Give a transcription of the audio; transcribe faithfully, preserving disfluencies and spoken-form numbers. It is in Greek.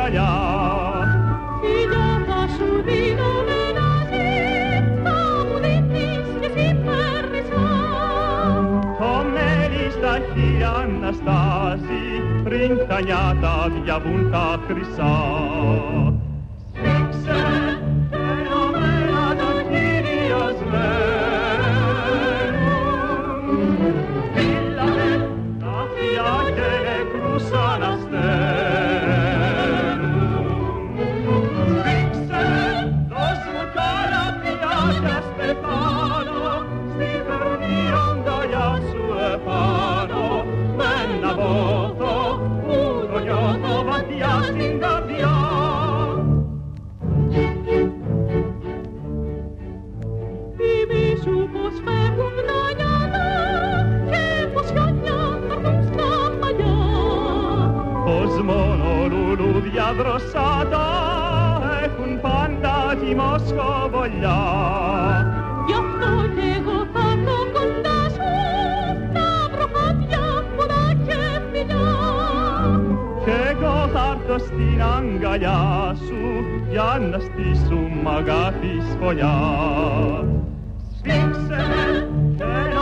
αγκαλιά. Φιλιά θα σου δίνω με να ζει, θα μου δίνεις και εσύ παίρνησα. Το μέλι στα χείλια αναστάζει, πριν τα νιάτα διαβούν τα χρυσά. Σφίξε ενωμένα τα χείλια σβαίνουν, φύλανε τα φιλιά και νεκρούς ανασταίνουν. Σφίξε, δώσ' μου καλά φιλιά κι ας πεθάνω, στη φερνή αγκαλιά σου επάνω, με ένα βόθο που το νιώθω βαθιά στην καρδιά. Θυμήσου πως φεύγουν τα νιάτα και πως χιόνια θα έρθουν στα μαλλιά. Πως μόνο λουλούδια δροσάτα έχουν πάντα τη μοσχοβολιά. Γι' αυτό κι εγώ θα έρθω κοντά σου, να βρω χάδια, ποδά και φιλιά. Κι εγώ θα έρθω στην αγκαλιά σου για να στήσουμε αγάπης φωλιά. Σφίξε με